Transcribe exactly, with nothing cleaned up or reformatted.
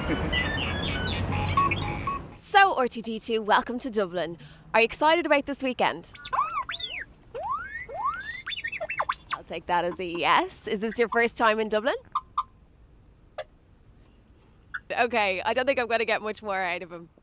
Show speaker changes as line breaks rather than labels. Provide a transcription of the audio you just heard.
So R two D two, welcome to Dublin. Are you excited about this weekend? I'll take that as a yes. Is this your first time in Dublin? Okay, I don't think I'm going to get much more out of him.